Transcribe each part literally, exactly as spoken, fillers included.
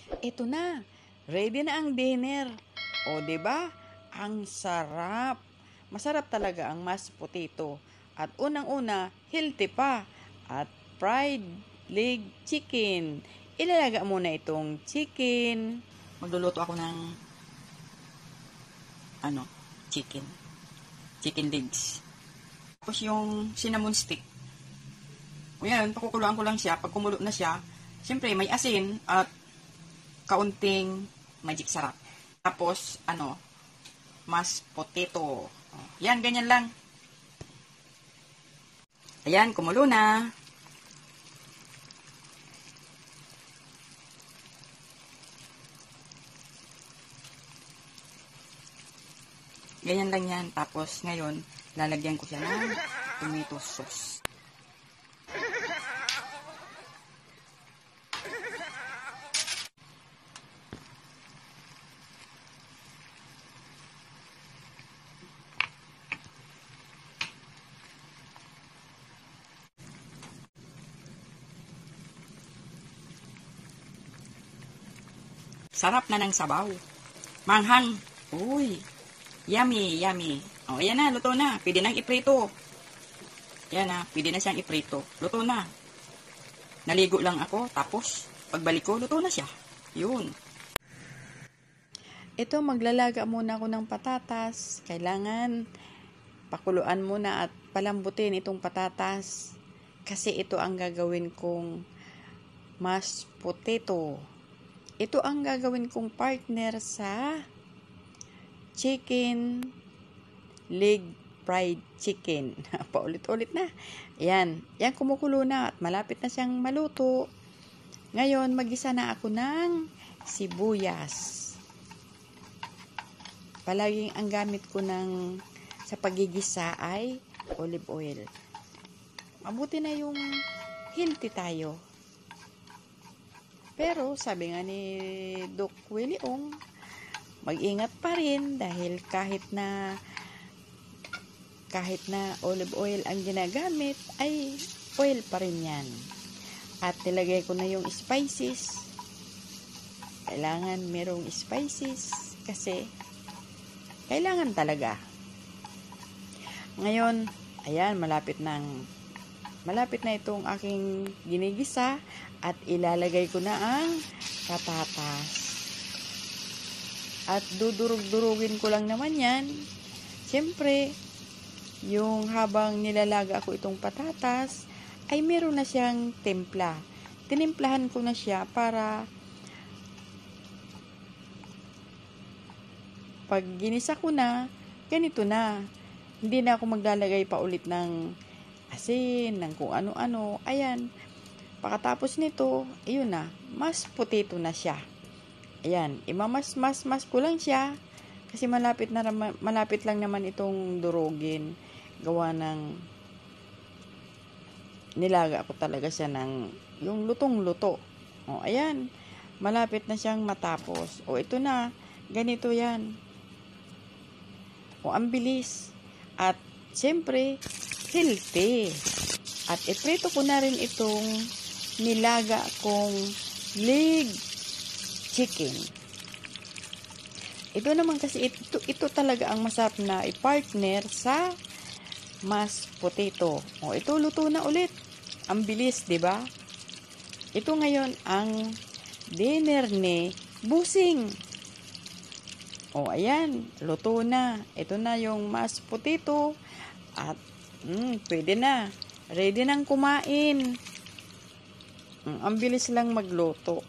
Ito na, ready na ang dinner. O, 'di ba? Ang sarap. Masarap talaga ang mashed potato. At unang-una, healthy pa. At fried leg chicken. Ilalaga muna itong chicken. Magluluto ako ng ano, chicken. Chicken legs. Tapos yung cinnamon stick. O yan, pakukuluan ko lang siya. Pag kumulo na siya, siyempre may asin at kaunting magic sarap. Tapos, ano, mashed potato. Yan, ganyan lang. Ayan, kumulo na. Ganyan lang yan. Tapos, ngayon, lalagyan ko siya ng tomato sauce. Sarap na ng sabaw. Manghang. Uy. Yummy, yummy. O, ayan na, luto na. Pwede nang iprito. Yan na, pwede na siyang iprito. Luto na. Naligo lang ako, tapos, pagbalik ko, luto na siya. Yun. Ito, maglalaga muna ako ng patatas. Kailangan pakuluan muna at palambutin itong patatas. Kasi ito ang gagawin kong mashed potato. Ito ang gagawin kong partner sa chicken leg fried chicken. Paulit-ulit na. Ayan. Yan, kumukulo na at malapit na siyang maluto. Ngayon, magisa na ako ng sibuyas. Palaging ang gamit ko ng sa pagigisa ay olive oil. Mabuti na yung healthy tayo. Pero sabi nga ni Doc Willie Ong, mag-ingat pa rin dahil kahit na kahit na olive oil ang ginagamit, ay oil pa rin yan. At nilagay ko na yung spices. Kailangan merong spices kasi kailangan talaga. Ngayon, ayan, malapit ng malapit na itong aking ginigisa at ilalagay ko na ang patatas. At dudurog-durugin ko lang naman yan. Siyempre, yung habang nilalaga ako itong patatas, ay meron na siyang timpla. Tinimplahan ko na siya para pag ginisa ko na, ganito na. Hindi na ako maglalagay pa ulit ng asin, ng kung ano-ano. Ayan. Pagkatapos nito, ayun na, mashed potato na siya. Ayan, imamas-mas-mas ko lang siya kasi malapit na malapit lang naman itong durugin. Gawa ng nilaga ko talaga siya ng yung lutong-luto. O, ayan, malapit na siyang matapos. O, ito na, ganito yan. O, ang bilis. At, siyempre, healthy. At, iprito ko na rin itong nilaga kong leg chicken. Ito naman kasi ito, ito talaga ang masarap na i-partner sa mashed potato. O, ito luto na ulit. Ang bilis, 'di ba? Ito ngayon ang dinner ni Busing. O, ayan, luto na. Ito na yung mashed potato at mm, pwede na. Ready nang kumain. Mm, ang bilis lang magluto.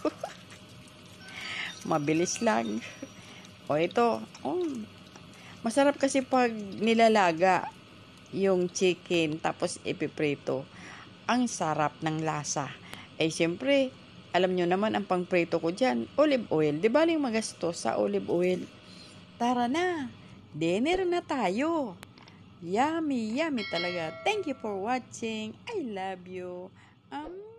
Mabilis lang. O, ito. Oh, masarap kasi pag nilalaga yung chicken tapos ipiprito. Ang sarap ng lasa. Eh, siyempre, alam nyo naman ang pangprito ko dyan, olive oil. Di ba yung magastos sa olive oil? Tara na. Dinner na tayo. Yummy, yummy talaga. Thank you for watching. I love you. Um,